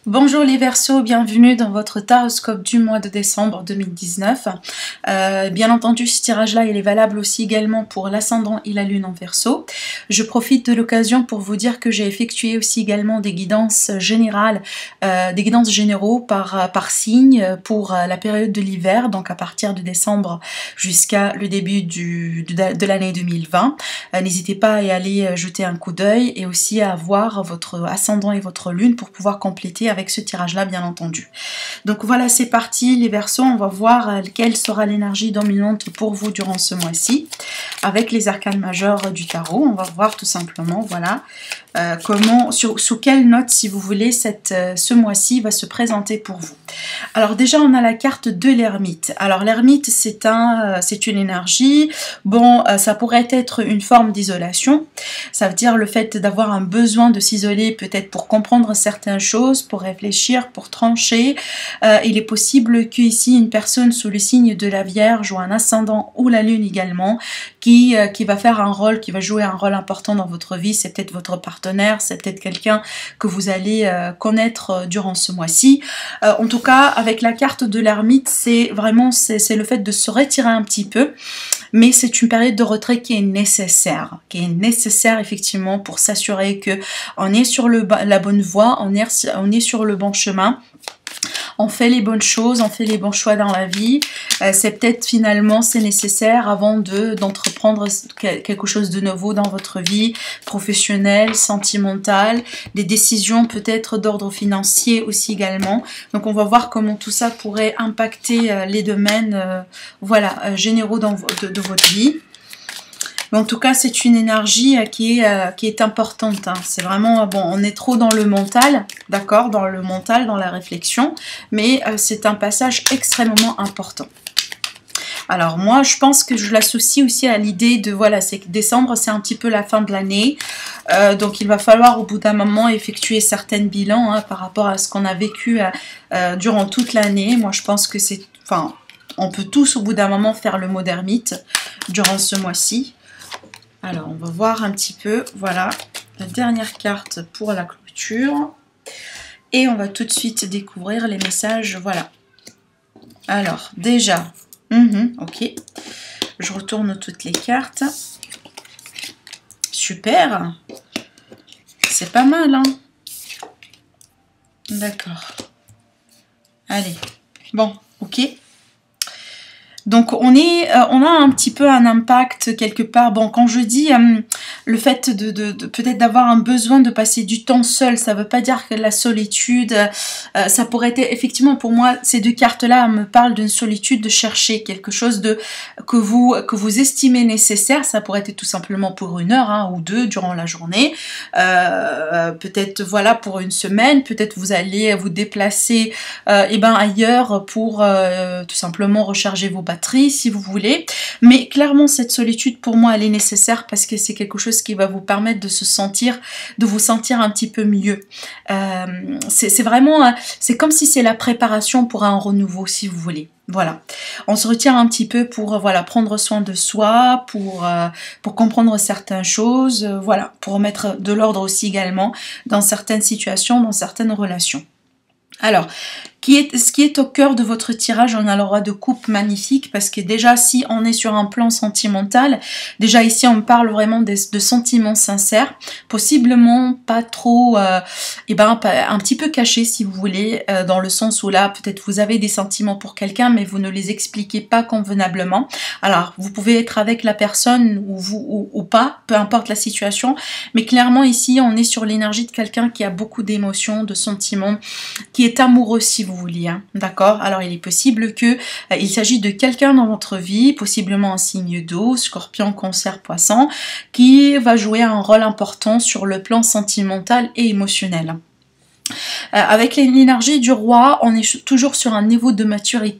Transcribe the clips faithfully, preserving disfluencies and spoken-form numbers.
Bonjour les Verseaux, bienvenue dans votre taroscope du mois de décembre deux mille dix-neuf. Euh, bien entendu, ce tirage-là, il est valable aussi également pour l'ascendant et la lune en Verseau. Je profite de l'occasion pour vous dire que j'ai effectué aussi également des guidances générales, euh, des guidances généraux par, par signe pour la période de l'hiver, donc à partir de décembre jusqu'à le début du, de, de l'année deux mille vingt. Euh, N'hésitez pas à y aller jeter un coup d'œil et aussi à voir votre ascendant et votre lune pour pouvoir compléter avec ce tirage là bien entendu. Donc voilà, c'est parti les Verseaux, on va voir euh, quelle sera l'énergie dominante pour vous durant ce mois-ci avec les arcanes majeures du tarot. On va voir tout simplement, voilà, euh, comment, sur, sous quelle note, si vous voulez, cette, euh, ce mois-ci va se présenter pour vous. Alors déjà, on a la carte de l'ermite. Alors l'ermite, c'est un, euh, c'est une énergie, bon, euh, ça pourrait être une forme d'isolation, ça veut dire le fait d'avoir un besoin de s'isoler peut-être pour comprendre certaines choses, pour réfléchir, pour trancher. Euh, il est possible qu'ici, une personne sous le signe de la Vierge ou un ascendant ou la Lune également, qui, euh, qui va faire un rôle, qui va jouer un rôle important dans votre vie, c'est peut-être votre partenaire, c'est peut-être quelqu'un que vous allez euh, connaître euh, durant ce mois-ci. Euh, en tout cas, avec la carte de l'ermite, c'est vraiment c'est le fait de se retirer un petit peu, mais c'est une période de retrait qui est nécessaire, qui est nécessaire effectivement pour s'assurer que on est sur le, la bonne voie, on est, on est sur le bon chemin. On fait les bonnes choses, on fait les bons choix dans la vie. Euh, c'est peut-être finalement c'est nécessaire avant de d'entreprendre quelque chose de nouveau dans votre vie professionnelle, sentimentale, des décisions peut-être d'ordre financier aussi également. Donc on va voir comment tout ça pourrait impacter euh, les domaines euh, voilà, euh, généraux dans, de, de votre vie. Mais en tout cas, c'est une énergie euh, qui, est, euh, qui est importante. Hein. C'est vraiment, bon, on est trop dans le mental, d'accord, dans le mental, dans la réflexion, mais euh, c'est un passage extrêmement important. Alors moi, je pense que je l'associe aussi à l'idée de, voilà, c'est que décembre, c'est un petit peu la fin de l'année. Euh, donc il va falloir au bout d'un moment effectuer certains bilans hein, par rapport à ce qu'on a vécu euh, euh, durant toute l'année. Moi, je pense que c'est, enfin, on peut tous au bout d'un moment faire le mot d'ermite durant ce mois-ci. Alors, on va voir un petit peu, voilà, la dernière carte pour la clôture. Et on va tout de suite découvrir les messages, voilà. Alors, déjà, mm-hmm, ok, je retourne toutes les cartes. Super, c'est pas mal, hein. D'accord. Allez, bon, ok. Donc on est, euh, on a un petit peu un impact quelque part. Bon, quand je dis euh, le fait de, de, de peut-être d'avoir un besoin de passer du temps seul, ça veut pas dire que la solitude, euh, ça pourrait être effectivement pour moi ces deux cartes-là me parlent d'une solitude, de chercher quelque chose de que vous que vous estimez nécessaire. Ça pourrait être tout simplement pour une heure hein, ou deux durant la journée, euh, peut-être voilà pour une semaine, peut-être vous allez vous déplacer euh, et ben ailleurs pour euh, tout simplement recharger vos batteries si vous voulez, mais clairement cette solitude pour moi elle est nécessaire parce que c'est quelque chose qui va vous permettre de se sentir, de vous sentir un petit peu mieux. Euh, c'est vraiment, c'est comme si c'est la préparation pour un renouveau si vous voulez. Voilà, on se retire un petit peu pour voilà prendre soin de soi, pour euh, pour comprendre certaines choses, euh, voilà, pour mettre de l'ordre aussi également dans certaines situations, dans certaines relations. Alors, qui est, ce qui est au cœur de votre tirage, on a le roi de coupe magnifique parce que déjà si on est sur un plan sentimental, déjà ici on parle vraiment de, de sentiments sincères, possiblement pas trop, euh, et ben un petit peu cachés si vous voulez, euh, dans le sens où là peut-être vous avez des sentiments pour quelqu'un mais vous ne les expliquez pas convenablement. Alors vous pouvez être avec la personne ou vous ou, ou pas, peu importe la situation, mais clairement ici on est sur l'énergie de quelqu'un qui a beaucoup d'émotions, de sentiments, qui est amoureux si vous voulez, hein, d'accord? Alors il est possible que euh, il s'agit de quelqu'un dans votre vie, possiblement un signe d'eau, scorpion, cancer, poisson, qui va jouer un rôle important sur le plan sentimental et émotionnel. Euh, avec l'énergie du roi, on est toujours sur un niveau de maturité.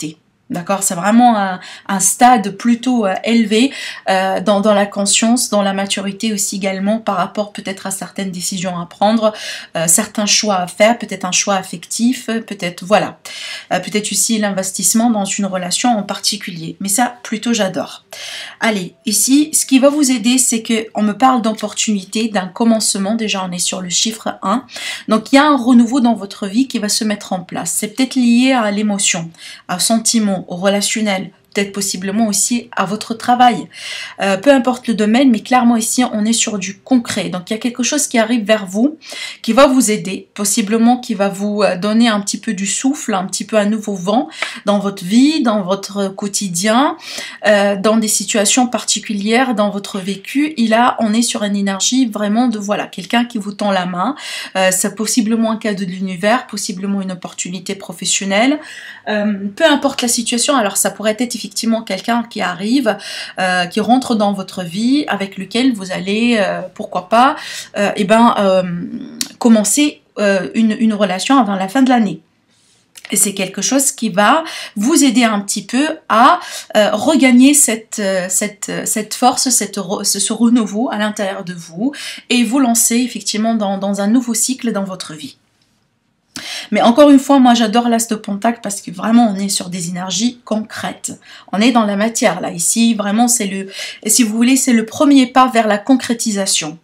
D'accord, c'est vraiment un, un stade plutôt euh, élevé euh, dans, dans la conscience, dans la maturité aussi également par rapport peut-être à certaines décisions à prendre, euh, certains choix à faire, peut-être un choix affectif, peut-être voilà, euh, peut-être aussi l'investissement dans une relation en particulier. Mais ça, plutôt j'adore. Allez, ici, ce qui va vous aider, c'est que on me parle d'opportunité, d'un commencement. Déjà, on est sur le chiffre un. Donc, il y a un renouveau dans votre vie qui va se mettre en place. C'est peut-être lié à l'émotion, à sentiment, au relationnel, peut-être possiblement aussi à votre travail. Euh, peu importe le domaine, mais clairement ici, on est sur du concret. Donc, il y a quelque chose qui arrive vers vous, qui va vous aider, possiblement qui va vous donner un petit peu du souffle, un petit peu un nouveau vent dans votre vie, dans votre quotidien, euh, dans des situations particulières, dans votre vécu. Et là, on est sur une énergie vraiment de, voilà, quelqu'un qui vous tend la main. Euh, c'est possiblement un cadeau de l'univers, possiblement une opportunité professionnelle. Euh, peu importe la situation, alors ça pourrait être effectivement quelqu'un qui arrive, euh, qui rentre dans votre vie, avec lequel vous allez, euh, pourquoi pas, euh, eh ben, euh, commencer euh, une, une relation avant la fin de l'année. Et c'est quelque chose qui va vous aider un petit peu à euh, regagner cette, euh, cette, cette force, cette, ce, ce renouveau à l'intérieur de vous et vous lancer effectivement dans, dans un nouveau cycle dans votre vie. Mais encore une fois, moi j'adore l'As de Pentacle parce que vraiment on est sur des énergies concrètes. On est dans la matière là, ici vraiment c'est le, si vous voulez, c'est le premier pas vers la concrétisation.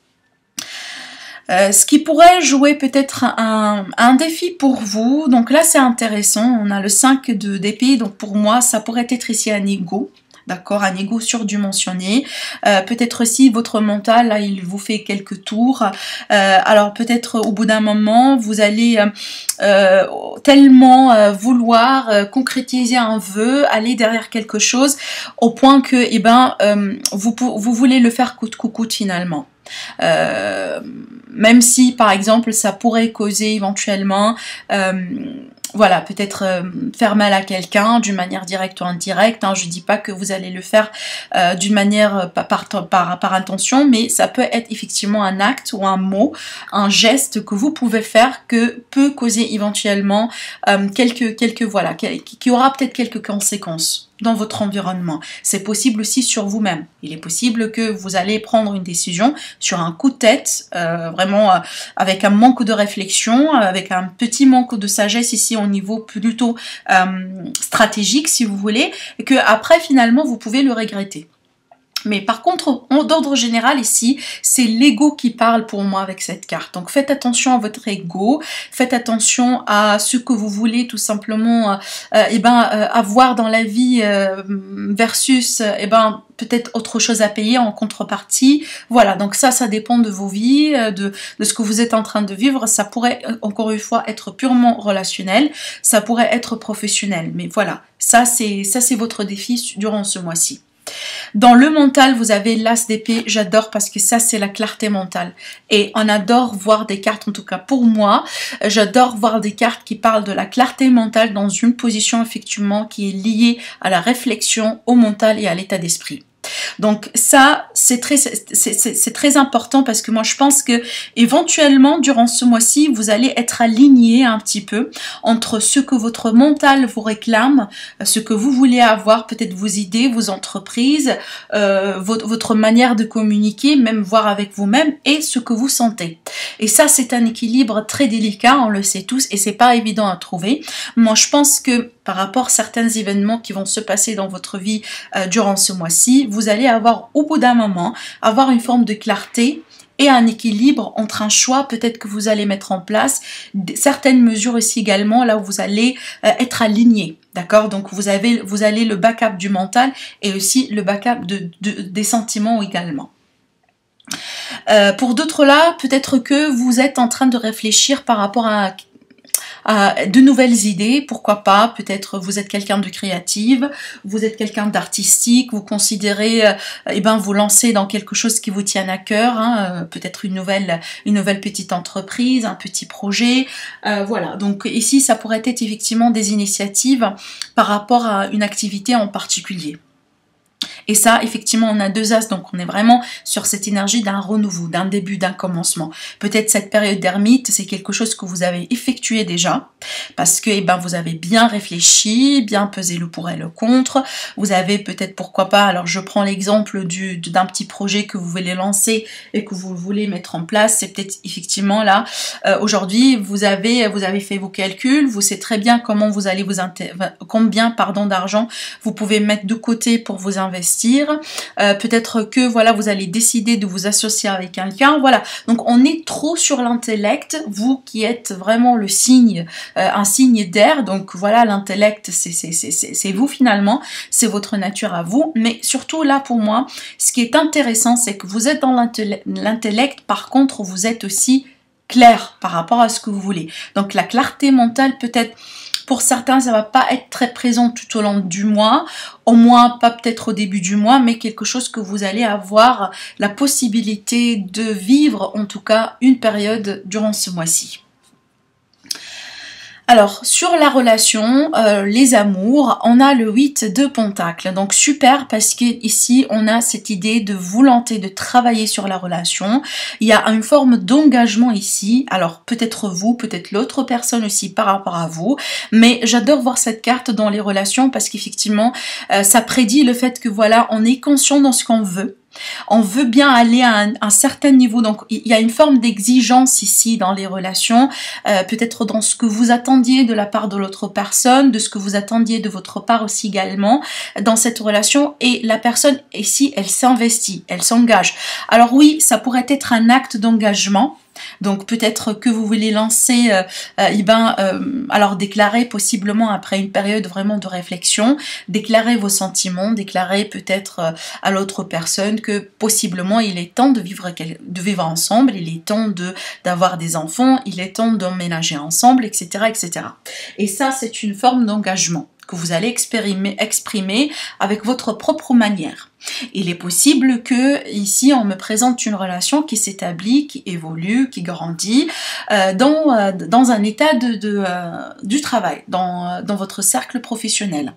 Euh, ce qui pourrait jouer peut-être un, un défi pour vous, donc là c'est intéressant, on a le cinq de d'épée, donc pour moi ça pourrait être ici un ego. D'accord, un ego surdimensionné. Euh, peut-être aussi votre mental, là, il vous fait quelques tours. Euh, alors peut-être au bout d'un moment, vous allez euh, tellement euh, vouloir euh, concrétiser un vœu, aller derrière quelque chose, au point que, eh ben, euh, vous, vous voulez le faire coûte que coûte finalement. Euh, même si, par exemple, ça pourrait causer éventuellement... Euh, Voilà, peut-être euh, faire mal à quelqu'un d'une manière directe ou indirecte. Hein. Je ne dis pas que vous allez le faire euh, d'une manière euh, par, par, par intention, mais ça peut être effectivement un acte ou un mot, un geste que vous pouvez faire que peut causer éventuellement euh, quelques, quelques, voilà, qui, qui aura peut-être quelques conséquences dans votre environnement. C'est possible aussi sur vous-même. Il est possible que vous allez prendre une décision sur un coup de tête, euh, vraiment euh, avec un manque de réflexion, avec un petit manque de sagesse ici au niveau plutôt euh, stratégique, si vous voulez, et que après finalement vous pouvez le regretter. Mais par contre, d'ordre général ici, c'est l'ego qui parle pour moi avec cette carte. Donc faites attention à votre ego, faites attention à ce que vous voulez tout simplement euh, eh ben, euh, avoir dans la vie euh, versus eh ben, peut-être autre chose à payer en contrepartie. Voilà, donc ça, ça dépend de vos vies, de, de ce que vous êtes en train de vivre. Ça pourrait, encore une fois, être purement relationnel, ça pourrait être professionnel. Mais voilà, ça c'est ça c'est votre défi durant ce mois-ci. Dans le mental, vous avez l'As d'épée, j'adore parce que ça c'est la clarté mentale et on adore voir des cartes, en tout cas pour moi, j'adore voir des cartes qui parlent de la clarté mentale dans une position effectivement qui est liée à la réflexion, au mental et à l'état d'esprit. Donc ça, c'est très, c'est très important parce que moi je pense que éventuellement durant ce mois-ci, vous allez être aligné un petit peu entre ce que votre mental vous réclame, ce que vous voulez avoir, peut-être vos idées, vos entreprises, euh, votre, votre manière de communiquer, même voir avec vous-même et ce que vous sentez. Et ça, c'est un équilibre très délicat, on le sait tous et c'est pas évident à trouver. Moi, je pense que par rapport à certains événements qui vont se passer dans votre vie euh, durant ce mois-ci, vous allez avoir au bout d'un moment, avoir une forme de clarté et un équilibre entre un choix peut-être que vous allez mettre en place, certaines mesures aussi également là où vous allez euh, être aligné. D'accord? Donc vous avez vous allez le backup du mental et aussi le backup de, de, des sentiments également. Euh, pour d'autres là, peut-être que vous êtes en train de réfléchir par rapport à Euh, de nouvelles idées, pourquoi pas, peut-être vous êtes quelqu'un de créative, vous êtes quelqu'un d'artistique, vous considérez, euh, eh ben, vous lancer dans quelque chose qui vous tient à cœur, hein, euh, peut-être une nouvelle, une nouvelle petite entreprise, un petit projet, euh, voilà. Donc ici, ça pourrait être effectivement des initiatives par rapport à une activité en particulier. Et ça, effectivement, on a deux as, donc on est vraiment sur cette énergie d'un renouveau, d'un début, d'un commencement. Peut-être cette période d'ermite, c'est quelque chose que vous avez effectué déjà, parce que eh ben, vous avez bien réfléchi, bien pesé le pour et le contre. Vous avez peut-être, pourquoi pas, alors je prends l'exemple du d'un petit projet que vous voulez lancer et que vous voulez mettre en place. C'est peut-être effectivement là, euh, aujourd'hui, vous avez, vous avez fait vos calculs, vous savez très bien comment vous allez vous combien pardon d'argent vous pouvez mettre de côté pour vous investir. Euh, peut-être que voilà vous allez décider de vous associer avec quelqu'un, voilà, donc on est trop sur l'intellect, vous qui êtes vraiment le signe, euh, un signe d'air, donc voilà l'intellect c'est vous finalement, c'est votre nature à vous, mais surtout là pour moi ce qui est intéressant c'est que vous êtes dans l'intellect, par contre vous êtes aussi clair par rapport à ce que vous voulez, donc la clarté mentale peut-être pour certains, ça va pas être très présent tout au long du mois, au moins pas peut-être au début du mois, mais quelque chose que vous allez avoir la possibilité de vivre, en tout cas, une période durant ce mois-ci. Alors, sur la relation, euh, les amours, on a le huit de Pentacles. Donc, super parce que ici, on a cette idée de volonté de travailler sur la relation. Il y a une forme d'engagement ici. Alors, peut-être vous, peut-être l'autre personne aussi par rapport à vous. Mais j'adore voir cette carte dans les relations parce qu'effectivement, euh, ça prédit le fait que voilà, on est conscient dans ce qu'on veut. On veut bien aller à un, un certain niveau, donc il y a une forme d'exigence ici dans les relations, euh, peut-être dans ce que vous attendiez de la part de l'autre personne, de ce que vous attendiez de votre part aussi également dans cette relation, et la personne ici, elle s'investit, elle s'engage. Alors oui, ça pourrait être un acte d'engagement. Donc peut-être que vous voulez lancer, euh, euh, eh ben, euh, alors déclarer possiblement après une période vraiment de réflexion, déclarer vos sentiments, déclarer peut-être euh, à l'autre personne que possiblement il est temps de vivre, de vivre ensemble, il est temps de d'avoir des enfants, il est temps d'emménager ensemble, et cetera, et cetera. Et ça, c'est une forme d'engagement que vous allez exprimer, exprimer avec votre propre manière. Il est possible que ici on me présente une relation qui s'établit, qui évolue, qui grandit euh, dans, euh, dans un état de, de, euh, du travail, dans, dans votre cercle professionnel.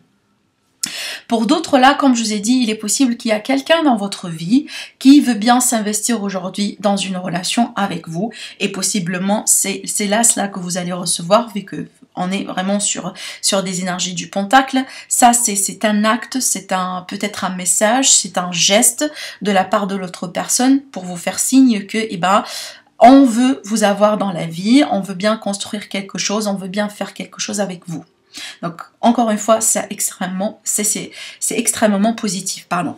Pour d'autres là, comme je vous ai dit, il est possible qu'il y a quelqu'un dans votre vie qui veut bien s'investir aujourd'hui dans une relation avec vous et possiblement c'est là cela que vous allez recevoir vu que on est vraiment sur, sur des énergies du pentacle. Ça, c'est un acte, c'est un peut-être un message, c'est un geste de la part de l'autre personne pour vous faire signe que, eh ben, on veut vous avoir dans la vie, on veut bien construire quelque chose, on veut bien faire quelque chose avec vous. Donc, encore une fois, c'est extrêmement, c'est extrêmement positif, pardon.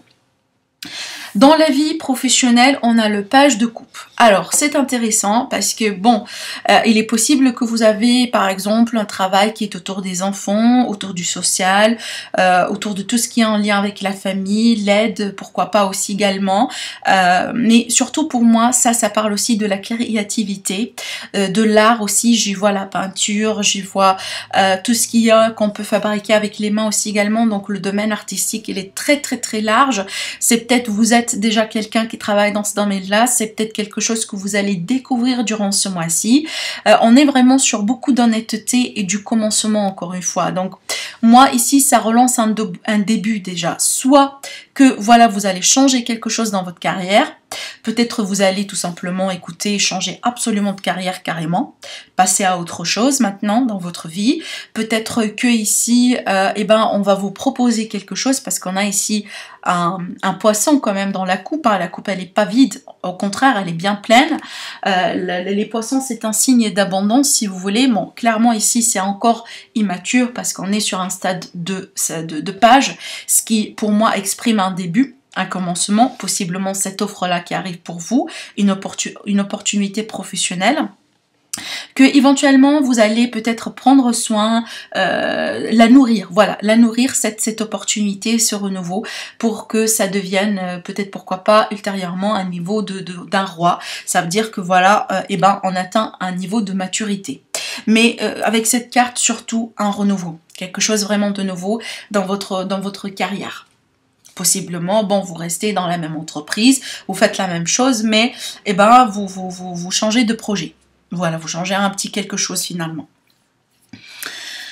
Dans la vie professionnelle, on a le page de coupe. Alors, c'est intéressant parce que, bon, euh, il est possible que vous avez, par exemple, un travail qui est autour des enfants, autour du social, euh, autour de tout ce qui est en lien avec la famille, l'aide, pourquoi pas aussi également. Euh, mais surtout pour moi, ça, ça parle aussi de la créativité, euh, de l'art aussi. J'y vois la peinture, j'y vois euh, tout ce qu'il y a qu'on peut fabriquer avec les mains aussi également. Donc, le domaine artistique, il est très, très, très large. C'est peut-être, vous êtes déjà quelqu'un qui travaille dans ce domaine-là, c'est peut-être quelque chose que vous allez découvrir durant ce mois-ci. Euh, on est vraiment sur beaucoup d'honnêteté et du commencement encore une fois. Donc moi ici, ça relance un, un début déjà. Soit que voilà, vous allez changer quelque chose dans votre carrière. Peut-être vous allez tout simplement écouter, changer absolument de carrière carrément, passer à autre chose maintenant dans votre vie. Peut-être que ici, euh, eh ben, on va vous proposer quelque chose parce qu'on a ici un, un poisson quand même dans la coupe. Hein. La coupe, elle n'est pas vide, au contraire, elle est bien pleine. Euh, les poissons, c'est un signe d'abondance si vous voulez. Bon, clairement ici, c'est encore immature parce qu'on est sur un stade de, de, de page, ce qui pour moi exprime un début. Un commencement, possiblement cette offre-là qui arrive pour vous, une, opportun une opportunité professionnelle, que éventuellement vous allez peut-être prendre soin, euh, la nourrir, voilà, la nourrir, cette, cette opportunité, ce renouveau, pour que ça devienne euh, peut-être pourquoi pas ultérieurement un niveau de, de, d'un roi. Ça veut dire que voilà, euh, eh ben, on atteint un niveau de maturité. Mais euh, avec cette carte, surtout un renouveau, quelque chose vraiment de nouveau dans votre, dans votre carrière. Possiblement, bon, vous restez dans la même entreprise, vous faites la même chose, mais eh ben, vous, vous, vous, vous changez de projet. Voilà, vous changez un petit quelque chose finalement.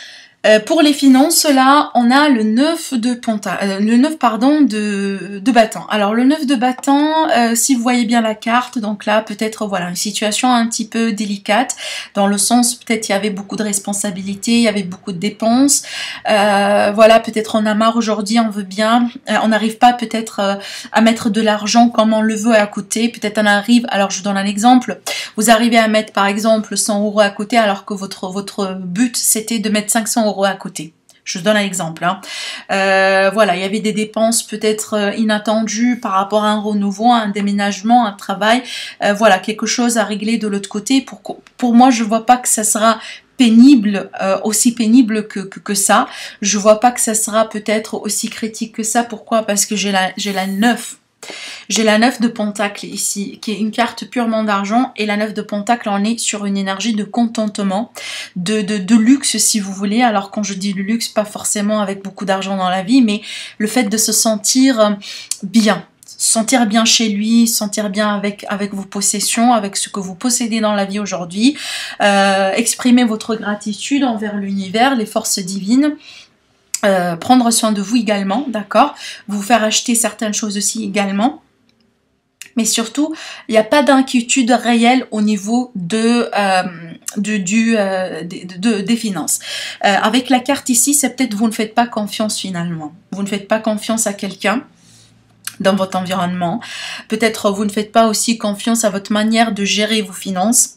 Euh, pour les finances, là, on a le neuf de penta, euh, le neuf pardon de, de bâton. Alors le neuf de bâton, euh, si vous voyez bien la carte, donc là peut-être voilà une situation un petit peu délicate dans le sens peut-être il y avait beaucoup de responsabilités, il y avait beaucoup de dépenses. Euh, voilà, peut-être on a marre aujourd'hui, on veut bien, euh, on n'arrive pas peut-être euh, à mettre de l'argent comme on le veut à côté. Peut-être on arrive. Alors je donne un exemple. Vous arrivez à mettre par exemple cent euros à côté alors que votre votre but c'était de mettre cinq cents euros à côté. Je donne un exemple. Hein. Euh, voilà, il y avait des dépenses peut-être inattendues par rapport à un renouveau, un déménagement, un travail. Euh, voilà, quelque chose à régler de l'autre côté. Pour, pour moi, je vois pas que ça sera pénible, euh, aussi pénible que, que, que ça. Je vois pas que ça sera peut-être aussi critique que ça. Pourquoi? Parce que j'ai la, j'ai la neuf. J'ai la neuf de Pentacle ici, qui est une carte purement d'argent, et la neuf de Pentacle, on est sur une énergie de contentement, de, de, de luxe si vous voulez. Alors quand je dis le luxe, pas forcément avec beaucoup d'argent dans la vie, mais le fait de se sentir bien. Sentir bien chez lui, sentir bien avec, avec vos possessions, avec ce que vous possédez dans la vie aujourd'hui. Euh, exprimer votre gratitude envers l'univers, les forces divines. Euh, prendre soin de vous également, d'accord, vous faire acheter certaines choses aussi également, mais surtout il n'y a pas d'inquiétude réelle au niveau de, euh, de, du, euh, de, de, des finances. Euh, avec la carte ici, c'est peut-être vous ne faites pas confiance finalement, vous ne faites pas confiance à quelqu'un dans votre environnement, peut-être vous ne faites pas aussi confiance à votre manière de gérer vos finances,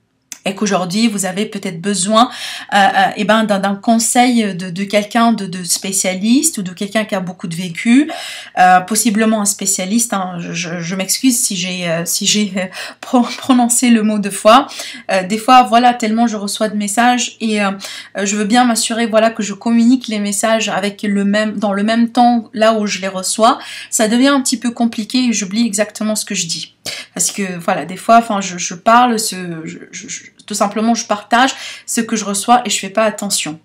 et qu'aujourd'hui vous avez peut-être besoin euh, euh, eh ben, d'un conseil de, de quelqu'un de, de spécialiste ou de quelqu'un qui a beaucoup de vécu, euh, possiblement un spécialiste, hein. je, je, je m'excuse si j'ai euh, si j'ai euh, pro prononcé le mot deux fois, euh, des fois voilà tellement je reçois de messages et euh, je veux bien m'assurer voilà que je communique les messages avec le même dans le même temps là où je les reçois, ça devient un petit peu compliqué et j'oublie exactement ce que je dis. Parce que voilà, des fois, enfin, je, je parle, ce, je, je, je, tout simplement, je partage ce que je reçois et je fais pas attention.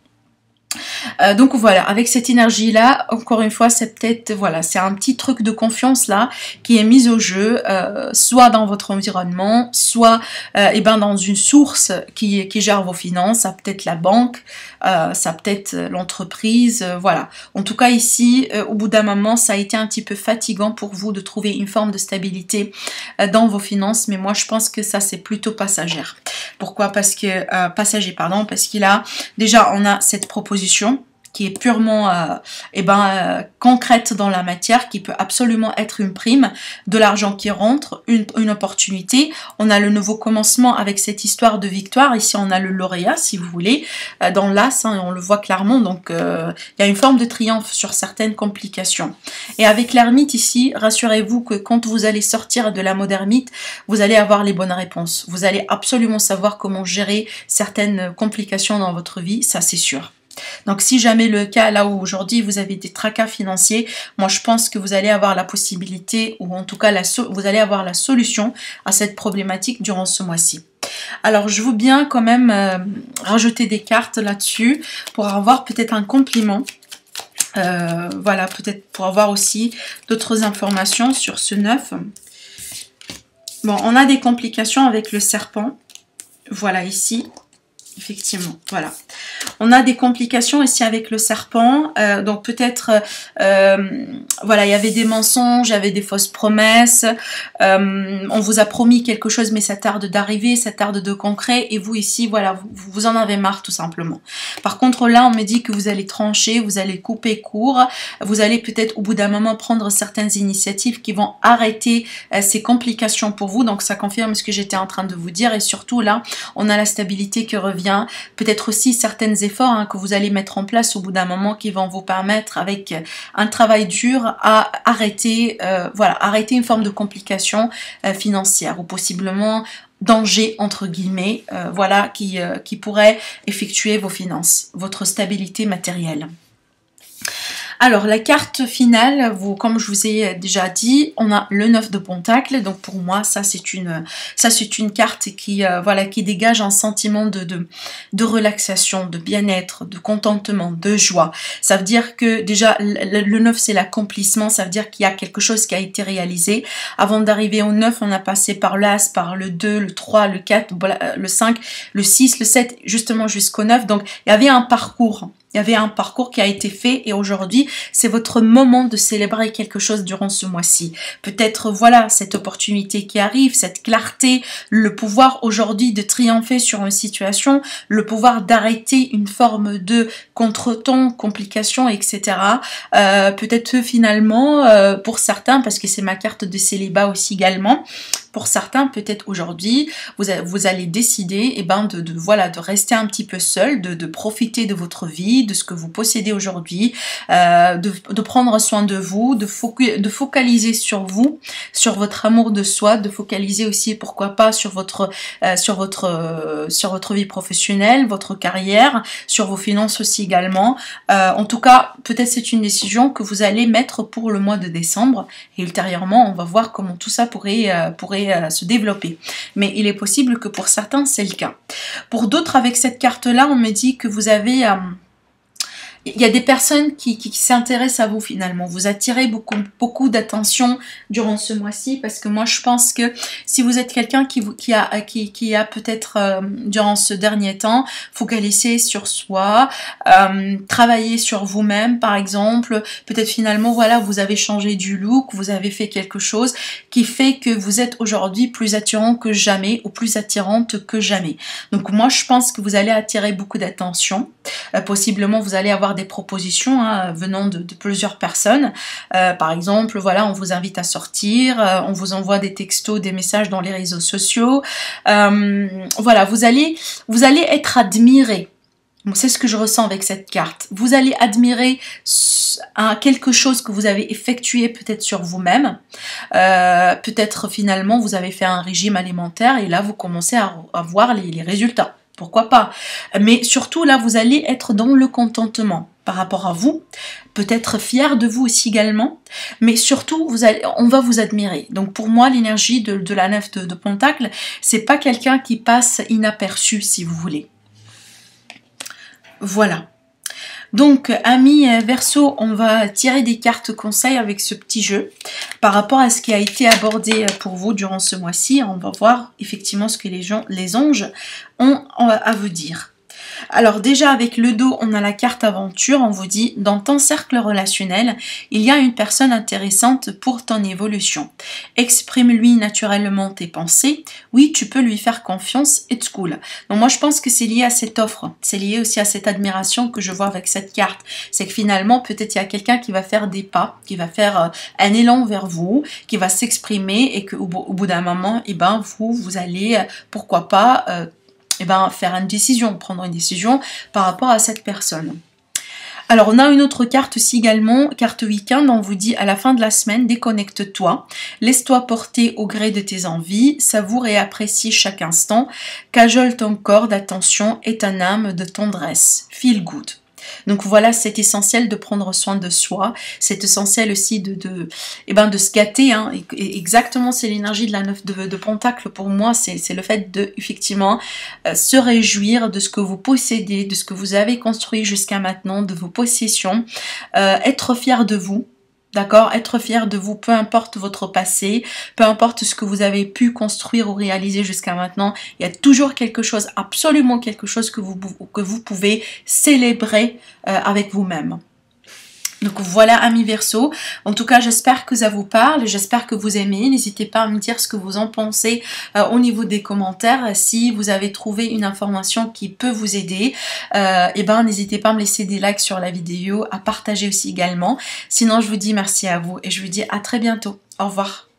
Euh, donc voilà, avec cette énergie là, encore une fois, c'est peut-être voilà, c'est un petit truc de confiance là qui est mis au jeu, euh, soit dans votre environnement, soit euh, et ben dans une source qui, qui gère vos finances, ça peut être la banque, euh, ça peut être l'entreprise, euh, voilà. En tout cas ici, euh, au bout d'un moment, ça a été un petit peu fatigant pour vous de trouver une forme de stabilité euh, dans vos finances, mais moi je pense que ça c'est plutôt passagère. Pourquoi? Parce que euh, passager, pardon, parce qu'il a déjà on a cette proposition qui est purement euh, eh ben, euh, concrète dans la matière, qui peut absolument être une prime, de l'argent qui rentre, une, une opportunité. On a le nouveau commencement avec cette histoire de victoire. Ici, on a le lauréat, si vous voulez, euh, dans l'as, hein, on le voit clairement. Donc, euh, il y a une forme de triomphe sur certaines complications. Et avec l'ermite ici, rassurez-vous que quand vous allez sortir de la mode ermite, vous allez avoir les bonnes réponses. Vous allez absolument savoir comment gérer certaines complications dans votre vie, ça c'est sûr. Donc si jamais le cas là où aujourd'hui vous avez des tracas financiers, moi je pense que vous allez avoir la possibilité ou en tout cas la so vous allez avoir la solution à cette problématique durant ce mois-ci. Alors je veux bien quand même euh, rajouter des cartes là-dessus pour avoir peut-être un compliment. Euh, voilà, peut-être pour avoir aussi d'autres informations sur ce neuf. Bon, on a des complications avec le serpent. Voilà ici. Effectivement, voilà. On a des complications ici avec le serpent. Euh, donc peut-être, euh, voilà, il y avait des mensonges, il y avait des fausses promesses. Euh, on vous a promis quelque chose, mais ça tarde d'arriver, ça tarde de concret. Et vous ici, voilà, vous, vous en avez marre tout simplement. Par contre, là, on me dit que vous allez trancher, vous allez couper court. Vous allez peut-être au bout d'un moment prendre certaines initiatives qui vont arrêter euh, ces complications pour vous. Donc ça confirme ce que j'étais en train de vous dire. Et surtout là, on a la stabilité qui revient. Peut-être aussi certains efforts hein, que vous allez mettre en place au bout d'un moment qui vont vous permettre avec un travail dur à arrêter, euh, voilà, arrêter une forme de complication euh, financière ou possiblement danger entre guillemets, euh, voilà, qui, euh, qui pourrait effectuer vos finances, votre stabilité matérielle. Alors la carte finale, vous, comme je vous ai déjà dit, on a le neuf de Pentacle. Donc pour moi, ça c'est une, ça c'est une carte qui, euh, voilà, qui dégage un sentiment de, de, de relaxation, de bien-être, de contentement, de joie. Ça veut dire que déjà le, le neuf c'est l'accomplissement. Ça veut dire qu'il y a quelque chose qui a été réalisé. Avant d'arriver au neuf, on a passé par l'as, par le deux, le trois, le quatre, le cinq, le six, le sept, justement jusqu'au neuf. Donc il y avait un parcours. Il y avait un parcours qui a été fait et aujourd'hui, c'est votre moment de célébrer quelque chose durant ce mois-ci. Peut-être, voilà, cette opportunité qui arrive, cette clarté, le pouvoir aujourd'hui de triompher sur une situation, le pouvoir d'arrêter une forme de contretemps, complications, et cetera. Euh, Peut-être finalement, euh, pour certains, parce que c'est ma carte de célibat aussi également, pour certains, peut-être aujourd'hui, vous, vous allez décider eh ben, de, de, voilà, de rester un petit peu seul, de, de profiter de votre vie, de ce que vous possédez aujourd'hui, euh, de, de prendre soin de vous, de, focu de focaliser sur vous, sur votre amour de soi, de focaliser aussi, pourquoi pas, sur votre, euh, sur votre, euh, sur votre vie professionnelle, votre carrière, sur vos finances aussi également. Euh, en tout cas, peut-être c'est une décision que vous allez mettre pour le mois de décembre et ultérieurement, on va voir comment tout ça pourrait, euh, pourrait se développer. Mais il est possible que pour certains, c'est le cas. Pour d'autres, avec cette carte-là, on me dit que vous avez... Euh, il y a des personnes qui, qui, qui s'intéressent à vous finalement. Vous attirez beaucoup, beaucoup d'attention durant ce mois-ci parce que moi je pense que si vous êtes quelqu'un qui, qui a, qui, qui a peut-être euh, durant ce dernier temps focalisé sur soi, euh, travailler sur vous-même par exemple, peut-être finalement voilà vous avez changé du look, vous avez fait quelque chose qui fait que vous êtes aujourd'hui plus attirant que jamais ou plus attirante que jamais. Donc moi je pense que vous allez attirer beaucoup d'attention. Euh, possiblement vous allez avoir des propositions hein, venant de, de plusieurs personnes. Euh, par exemple, voilà, on vous invite à sortir, euh, on vous envoie des textos, des messages dans les réseaux sociaux. Euh, voilà, vous allez, vous allez être admiré. Bon, c'est ce que je ressens avec cette carte. Vous allez admirer un, quelque chose que vous avez effectué peut-être sur vous-même. Euh, peut-être finalement vous avez fait un régime alimentaire et là vous commencez à, à voir les, les résultats. Pourquoi pas? Mais surtout, là, vous allez être dans le contentement par rapport à vous, peut-être fier de vous aussi également, mais surtout, vous allez, on va vous admirer. Donc, pour moi, l'énergie de, de la neuf de, de Pentacle, c'est pas quelqu'un qui passe inaperçu, si vous voulez. Voilà. Donc, amis Verseau, on va tirer des cartes conseils avec ce petit jeu par rapport à ce qui a été abordé pour vous durant ce mois-ci. On va voir effectivement ce que les, gens, les anges ont à vous dire. Alors déjà avec le dos, on a la carte aventure, on vous dit dans ton cercle relationnel, il y a une personne intéressante pour ton évolution. Exprime-lui naturellement tes pensées, oui tu peux lui faire confiance, it's cool. Donc moi je pense que c'est lié à cette offre, c'est lié aussi à cette admiration que je vois avec cette carte. C'est que finalement peut-être il y a quelqu'un qui va faire des pas, qui va faire un élan vers vous, qui va s'exprimer et qu'au au bout d'un moment, eh ben, vous, vous allez, pourquoi pas, euh, Eh ben, faire une décision, prendre une décision par rapport à cette personne. Alors, on a une autre carte aussi également, carte week-end, on vous dit à la fin de la semaine, déconnecte-toi, laisse-toi porter au gré de tes envies, savoure et apprécie chaque instant, cajole ton corps d'attention et ton âme de tendresse, feel good. Donc voilà, c'est essentiel de prendre soin de soi, c'est essentiel aussi de, de, eh ben de se gâter, hein. Et, et exactement c'est l'énergie de la neuf de, de Pentacle pour moi, c'est le fait de effectivement euh, se réjouir de ce que vous possédez, de ce que vous avez construit jusqu'à maintenant, de vos possessions, euh, être fier de vous. D'accord, être fier de vous, peu importe votre passé, peu importe ce que vous avez pu construire ou réaliser jusqu'à maintenant, il y a toujours quelque chose, absolument quelque chose que vous, que vous pouvez célébrer euh, avec vous-même. Donc voilà, amis Verseau, en tout cas j'espère que ça vous parle, j'espère que vous aimez, n'hésitez pas à me dire ce que vous en pensez euh, au niveau des commentaires, si vous avez trouvé une information qui peut vous aider, euh, et ben n'hésitez pas à me laisser des likes sur la vidéo, à partager aussi également, sinon je vous dis merci à vous et je vous dis à très bientôt, au revoir.